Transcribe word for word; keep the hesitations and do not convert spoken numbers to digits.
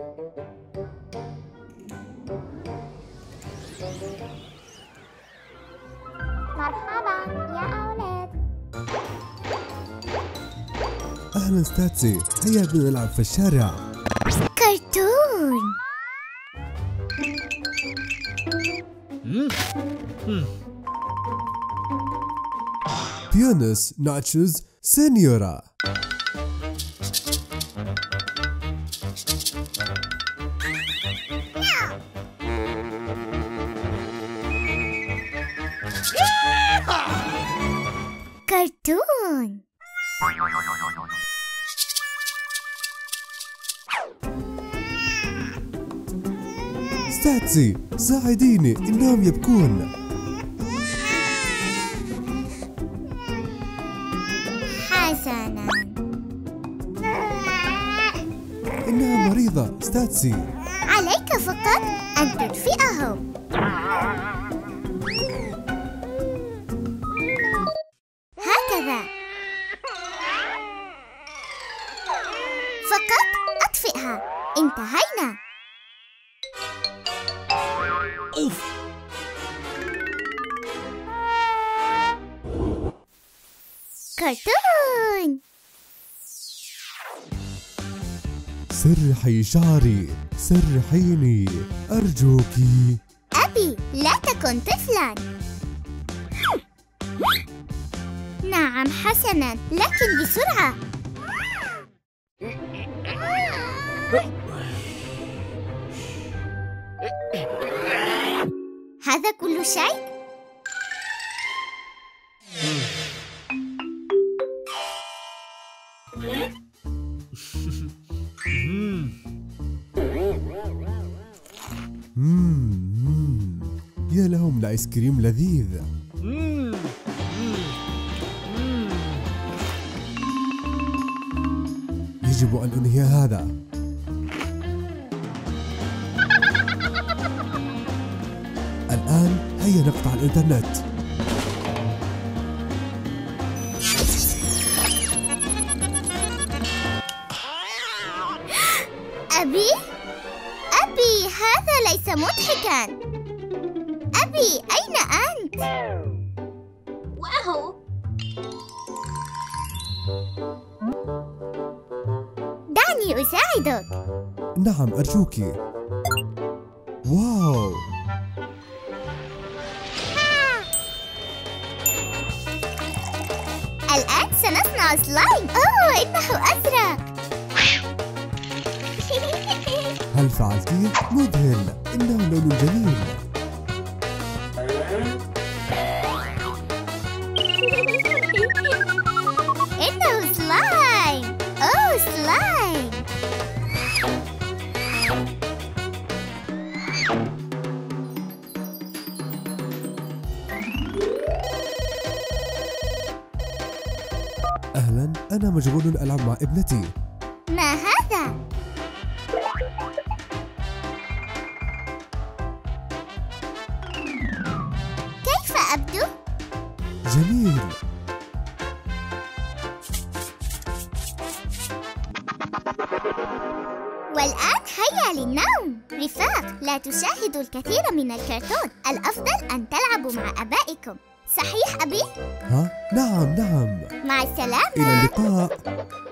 مرحبا يا أولاد. أهلا ستاتسي، هيا بنا نلعب في الشارع. كرتون. بيونس ناتشوز سينيورا. كرتون. ستاتسي ساعديني، إنهم يبكون. حسناً. إنها مريضة ستاتسي. عليك فقط أن تدفئهم. هكذا. فقط أطفئها. انتهينا. كرتون. سرحي شعري، سرحيني أرجوك. أبي لا تكن طفلاً. نعم حسناً، لكن بسرعة. هذا كل شيء؟ مم. يا له من آيس كريم لذيذ. يجب أن أنهي هذا. الآن هيا نقطع الإنترنت. أبي؟ أبي هذا ليس مضحكاً. أبي أين أنت؟ واو. دعني أساعدك. نعم أرجوك. واو. الآن سنصنع سلايم. أوه إنه أزرق. هل فعلتيه؟ مذهل، إنه لون جميل. إنه سلايم. أوه سلايم. أهلا، أنا مشغول ألعب مع ابنتي. ما هذا؟ كيف أبدو؟ جميل. والآن هيا للنوم. رفاق، لا تشاهدوا الكثير من الكرتون. الأفضل أن تلعبوا مع آبائكم. صحيح أبي؟ ها؟ نعم نعم. مع السلامة. إلى اللقاء.